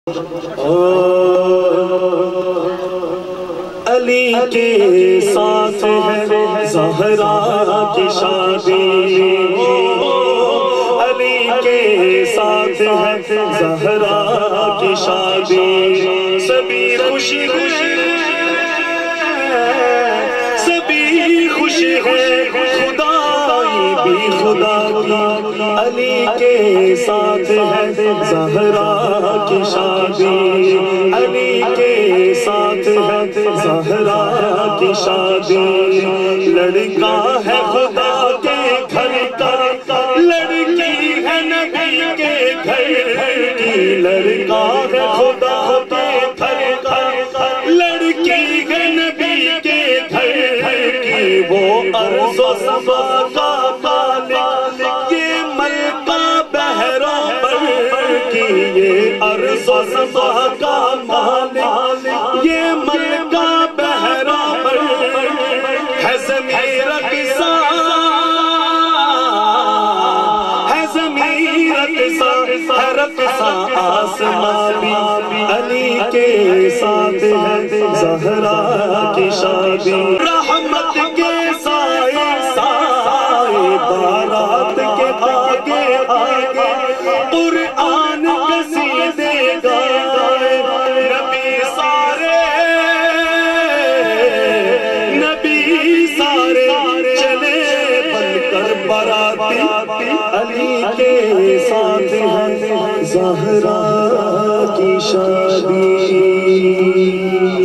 علی کے ساتھ ہے زہرا کی شادی، علی کے ساتھ ہے زہرا کی شادی، سبھی خوش ہیں، سبھی خوش ہیں، خدائی بھی خدا کی، علی کے ساتھ ہے زہرا کی شادی، علی کے ساتھ ہے زہرا کی شادی، لڑکا ہے خدا کے گھر کا، لڑکی ہے نبی کے گھر کی، لڑکا ہے خدا کے گھر کا، لڑکی ہے نبی کے گھر کی، وہ ارض و سما کا مالک، یہ ملکہ بحرہ بر کی، یہ ارض و سما کا مالک، یہ ملکہ بحرہ بر ہے، زمین رقصہ ہے، زمین رقصہ ہے، رقصہ آسمان بھی، علی کے ساتھ ہے زہرا کی شادی، رحمت کے سائے سائے بارات کے آگے آگے، قرآن قصیدے گائے، نبی سارے چلے بن کر باراتی، علی کے ساتھ ہے زہرا کی شادی۔